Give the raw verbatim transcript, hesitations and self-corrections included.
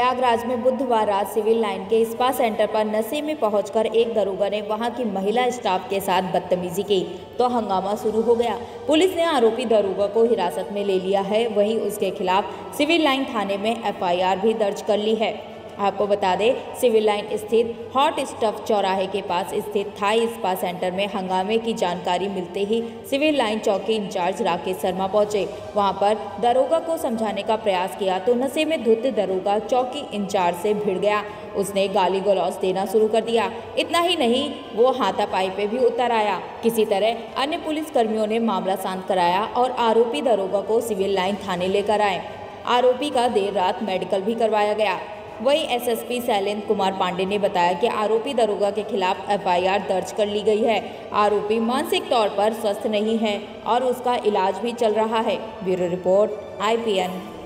प्रयागराज में बुधवार रात सिविल लाइन के स्पा सेंटर पर नशे में पहुंचकर एक दरोगा ने वहां की महिला स्टाफ के साथ बदतमीजी की तो हंगामा शुरू हो गया। पुलिस ने आरोपी दरोगा को हिरासत में ले लिया है, वहीं उसके खिलाफ सिविल लाइन थाने में एफ आई आर भी दर्ज कर ली है। आपको बता दें, सिविल लाइन स्थित हॉट स्टफ चौराहे के पास स्थित थाई स्पा सेंटर में हंगामे की जानकारी मिलते ही सिविल लाइन चौकी इंचार्ज राकेश शर्मा पहुंचे। वहां पर दरोगा को समझाने का प्रयास किया तो नशे में धुत दरोगा चौकी इंचार्ज से भिड़ गया। उसने गाली गलौज देना शुरू कर दिया। इतना ही नहीं, वो हाथापाई पे भी उतर आया। किसी तरह अन्य पुलिस कर्मियों ने मामला शांत कराया और आरोपी दरोगा को सिविल लाइन थाने लेकर आए। आरोपी का देर रात मेडिकल भी करवाया गया। वहीं S S P Shailendra Kumar Pandey ने बताया कि आरोपी दरोगा के खिलाफ एफ आई आर दर्ज कर ली गई है। आरोपी मानसिक तौर पर स्वस्थ नहीं है और उसका इलाज भी चल रहा है। Bureau report I P N.